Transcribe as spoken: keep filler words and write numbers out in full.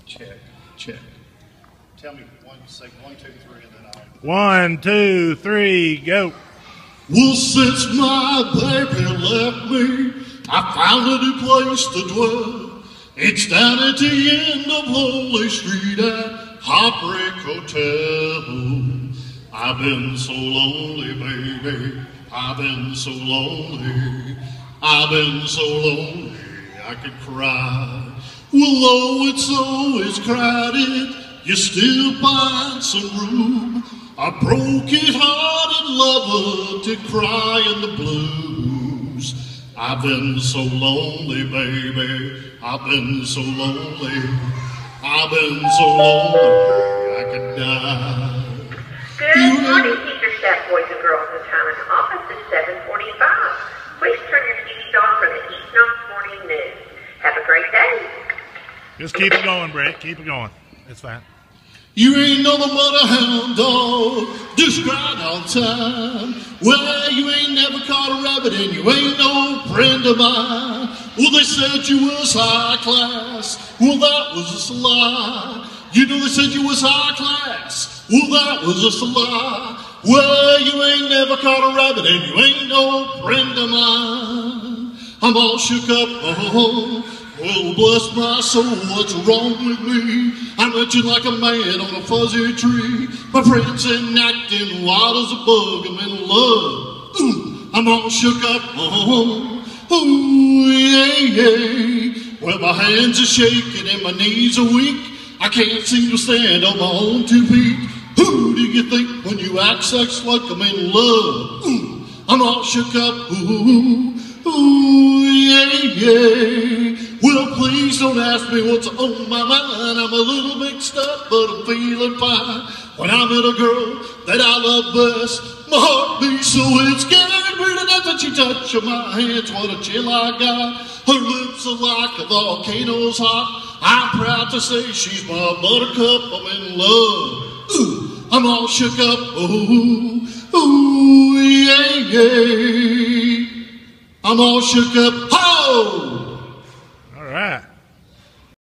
Check, check. Tell me one, say one, two, three, and then I'll. One, two, three, go. Well, since my baby left me, I found a new place to dwell. It's down at the end of Lonely Street at Heartbreak Hotel. I've been so lonely, baby. I've been so lonely. I've been so lonely I could cry. Well, though it's always crowded, you still find some room. A broken-hearted lover to cry in the blues. I've been so lonely, baby. I've been so lonely. I've been so lonely I could die. Good morning, teacher, staff, boys and girls. The time in the office is seven forty-five. Please turn your T Vs on for the East Knox Morning News. Have a great day. Just keep it going, Brett. Keep it going. It's fine. You ain't nothing but a hound dog, just crying all the time. Well, you ain't never caught a rabbit and you ain't no friend of mine. Well, they said you was high class. Well, that was just a lie. You know they said you was high class. Well, that was just a lie. Well, you ain't never caught a rabbit and you ain't no friend of mine. I'm all shook up, oh. Oh, bless my soul, what's wrong with me? I'm itching like a man on a fuzzy tree. My friends ain't acting wild as a bug. I'm in love. Ooh, I'm all shook up. Oh, ooh, yeah, yeah. Well, my hands are shaking and my knees are weak. I can't seem to stand on my own two feet. Who do you think when you act sex like I'm in love? Ooh, I'm all shook up. Ooh, ooh, yeah, yeah. Well, please don't ask me what's on my mind. I'm a little mixed up, but I'm feeling fine. When I met a girl that I love best, my heart beats so it's getting rid of that that she touches my hands. What a chill I got. Her lips are like a volcano's hot. I'm proud to say she's my buttercup. I'm in love. Ooh, I'm all shook up. Ooh, ooh, yeah, yeah. I'm all shook up.